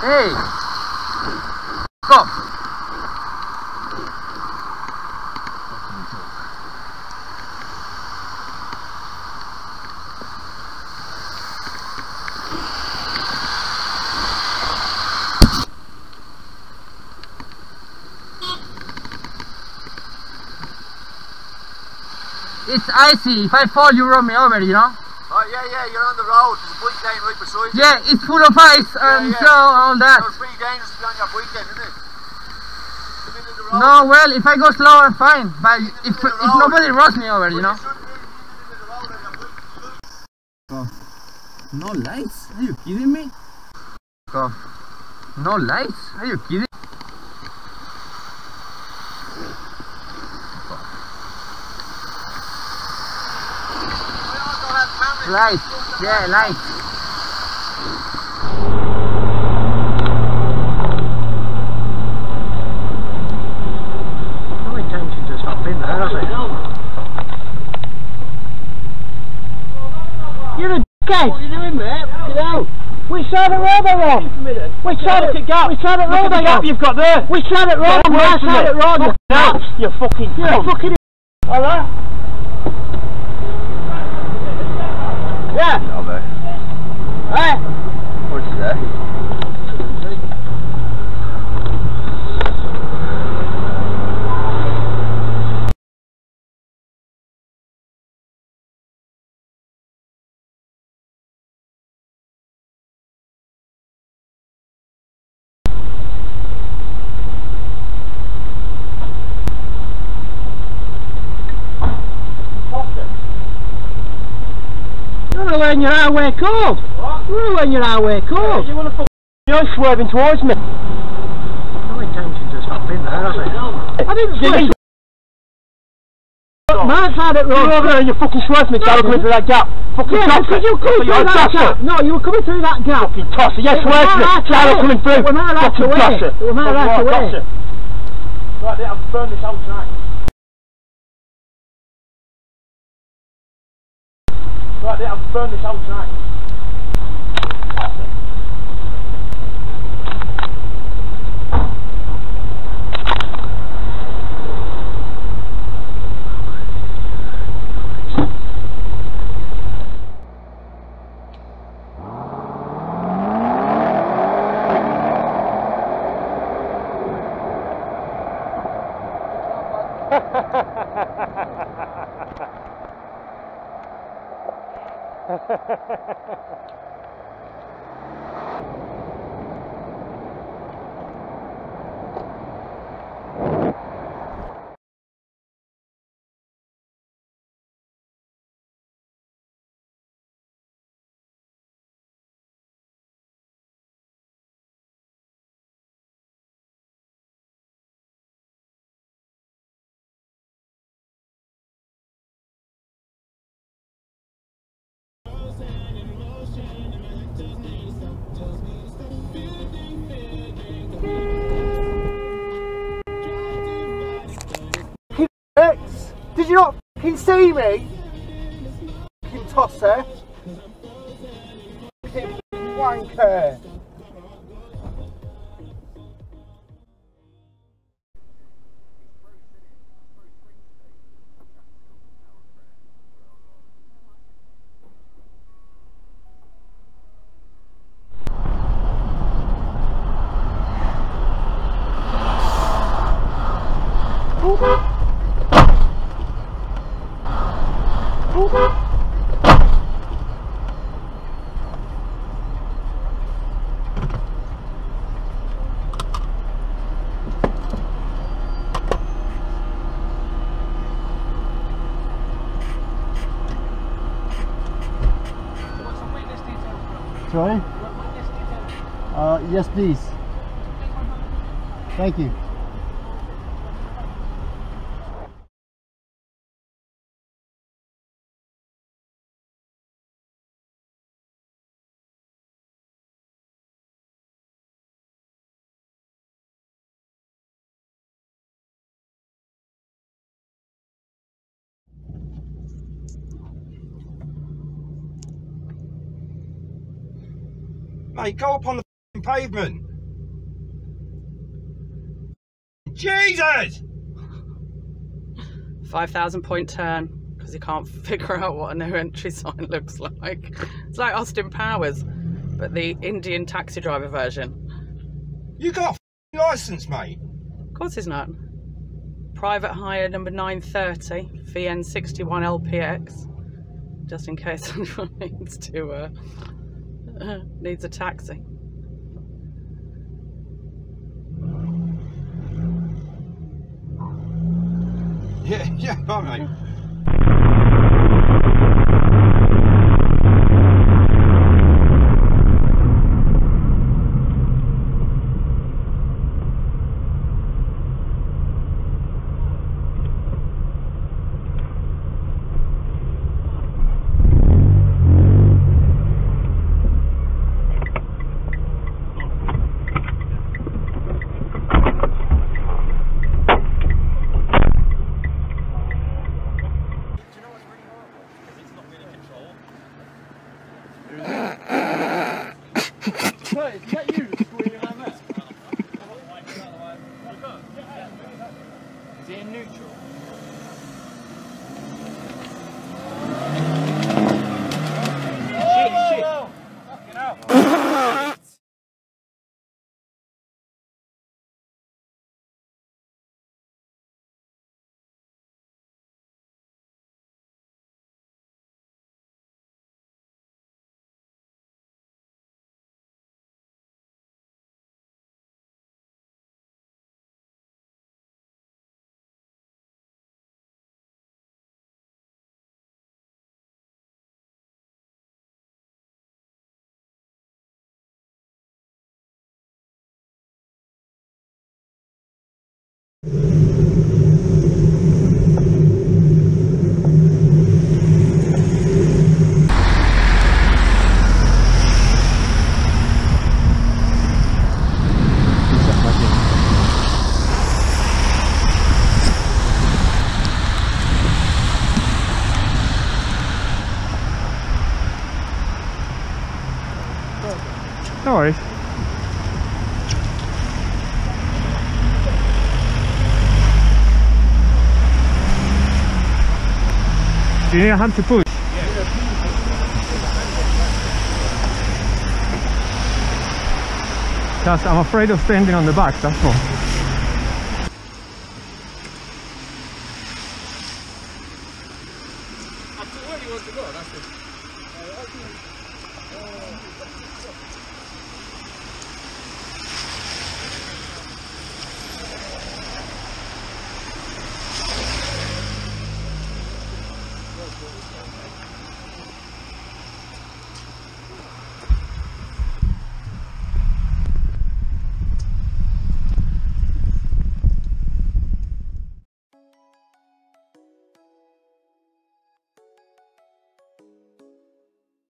Hey! Stop! It's icy. If I fall, you run me over, you know? Oh, yeah, you're on the road. There's a bike lane right beside you. Yeah, it's full of ice and so all that. So it's pretty dangerous to be on your bike then, isn't it? In the middle of the road. No, well, if I go slow, I'm fine. But if nobody runs me over, you know? Oh. No lights? Are you kidding me? Oh. No lights? Are you kidding? Lights, yeah, lights. No intention to stop in there, have they? You're a dickhead! What are you doing, mate? Get out! Which side of the road are on? Which side of the road are you? You've got there! Which side of the road? My side of the road! No! You're fucking... You're a fucking... Alright? Yeah. No, mate. Hey. What's that? When you're halfway cold. What? When you're halfway cold. Yeah, you want to fuck. You're swerving towards me. No intention to stop in there, have I? I didn't swerve. My side of the road. You're over there and you fucking swerved me. You're coming through that gap. Fucking yeah, because you coming through that gap. No, you were coming through that gap. Fucking tosser. Yes, swerved me. You're coming through. We're not allowed to wait. We're not allowed to wait. Right, I'll burn this out tonight. Right, I'll burn this out tonight. Did you not fucking see me? Fucking tosser. Fucking wanker. Sorry? Yes, please. Thank you. Mate, go up on the pavement. Jesus! 5,000 point turn because you can't figure out what a no entry sign looks like. It's like Austin Powers, but the Indian taxi driver version. You got a licence, mate? Of course it's not. Private hire number 930, VN61 LPX. Just in case anyone needs a taxi. Yeah, bye, mate. Is that you squealing like that? Is it in neutral? Shit! Fucking hell! No worries. Do you need a hand to push? Because I'm afraid of standing on the back, that's all.